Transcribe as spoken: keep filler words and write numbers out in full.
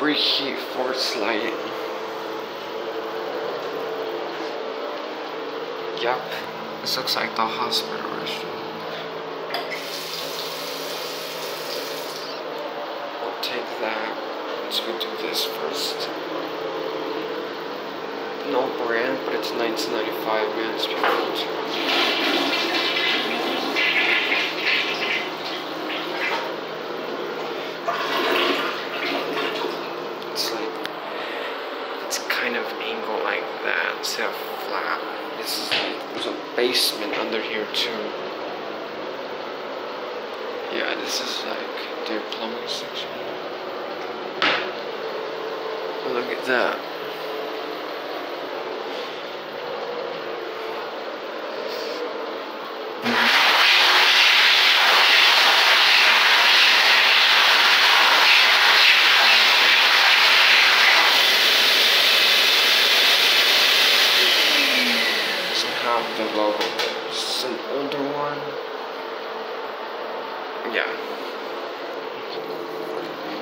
preheat force light. Yep, this looks like the hospital restroom. We'll take that. Let's go do this first. No brand, but it's nineteen ninety-five Mansfield Toilet. It's like, it's kind of angled like that instead of flat. This is like, there's a basement under here too. Yeah, this is like their plumbing section. Look at that. The logo there. This is an older one. Yeah.